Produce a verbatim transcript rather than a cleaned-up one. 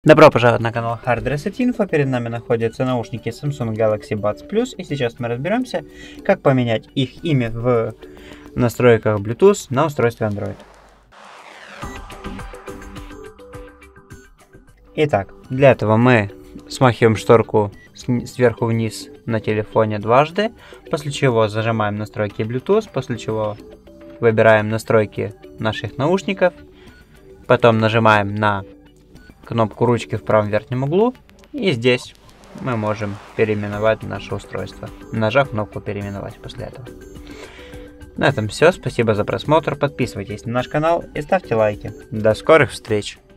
Добро пожаловать на канал Hard Reset Info. Перед нами находятся наушники Samsung Galaxy Buds Plus. И сейчас мы разберемся, как поменять их имя в настройках Bluetooth на устройстве Android. Итак, для этого мы смахиваем шторку сверху вниз на телефоне дважды, после чего зажимаем настройки Bluetooth, после чего выбираем настройки наших наушников, потом нажимаем на кнопку ручки в правом верхнем углу, и здесь мы можем переименовать наше устройство, нажав кнопку переименовать после этого. На этом все, спасибо за просмотр, подписывайтесь на наш канал и ставьте лайки. До скорых встреч!